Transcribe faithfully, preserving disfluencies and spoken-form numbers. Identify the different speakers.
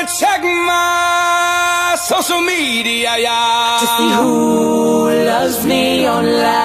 Speaker 1: check my social media, yeah,
Speaker 2: to see who loves me online.